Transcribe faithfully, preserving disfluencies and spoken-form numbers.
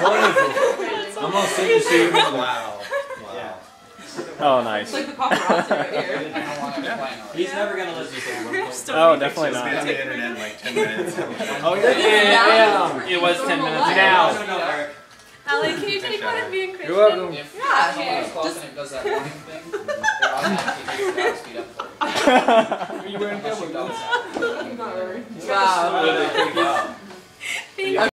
wonderful. I'm all sick to see you. Wow. Wow. Oh, nice. It's like the paparazzi right here. He's never gonna listen to it. Oh, definitely not. It's on the internet in like ten minutes. Oh, yeah. Yeah, it was ten minutes now. Allie, can you take one of me and Christian? You're welcome. Yeah. Just it does that warning thing. It automatically takes that speed up for you. Are you wearing Unless you don't. Wow. Wow.